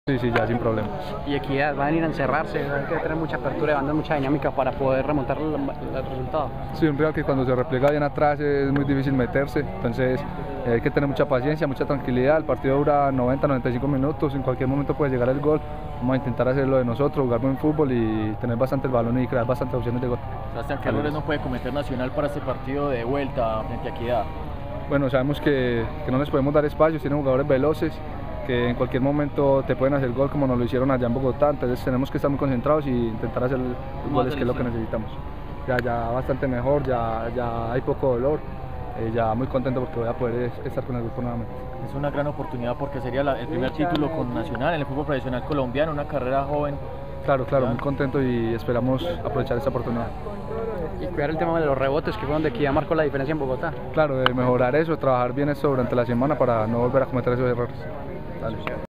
Sí, sí, ya sin problemas. Y Equidad, van a ir a encerrarse, hay que tener mucha apertura de banda, mucha dinámica para poder remontar el resultado. Sí, un rival que cuando se replega bien atrás es muy difícil meterse, entonces hay que tener mucha paciencia, mucha tranquilidad. El partido dura 90-95 minutos, en cualquier momento puede llegar el gol. Vamos a intentar hacerlo de nosotros, jugar buen fútbol y tener bastante el balón y crear bastantes opciones de gol. Sebastián, ¿qué errores no puede cometer Nacional para este partido de vuelta frente a Equidad? Bueno, sabemos que no les podemos dar espacios, tienen jugadores veloces que en cualquier momento te pueden hacer gol como nos lo hicieron allá en Bogotá, entonces tenemos que estar muy concentrados y intentar hacer los goles, que es lo que necesitamos. Ya bastante mejor, ya hay poco dolor, ya muy contento porque voy a poder estar con el grupo nuevamente. Es una gran oportunidad porque sería el primer título con Nacional en el fútbol profesional colombiano, una carrera joven. Claro, muy contento y esperamos aprovechar esta oportunidad. Y cuidar el tema de los rebotes, que fue donde Equidad marcó la diferencia en Bogotá. Claro, de mejorar eso, trabajar bien eso durante la semana para no volver a cometer esos errores. Dale.